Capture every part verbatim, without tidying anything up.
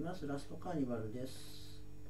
ます。ラストカーニバルです。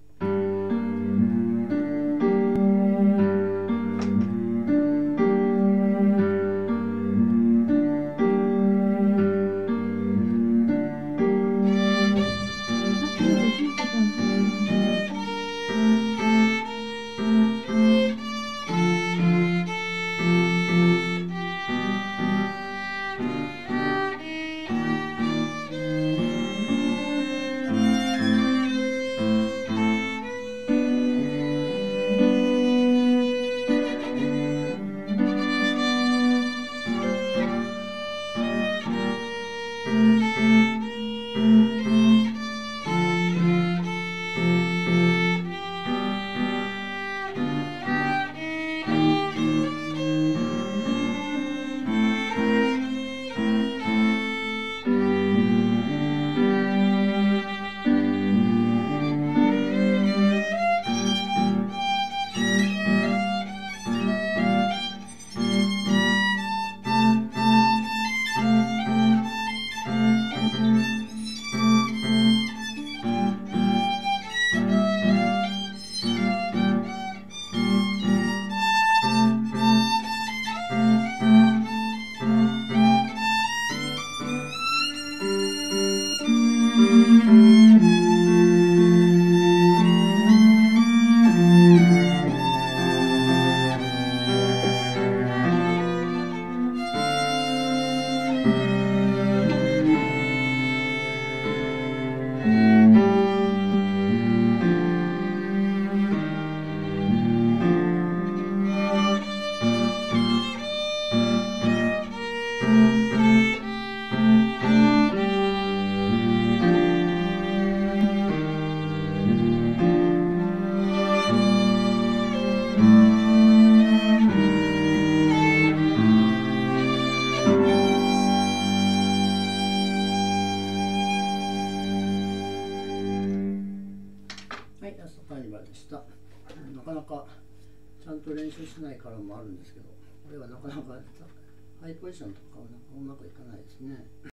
はい、ラストカーニバルでした。なかなかちゃんと練習しないからもあるんですけど、これはなかなかハイポジションとかはなんかうまくいかないですね。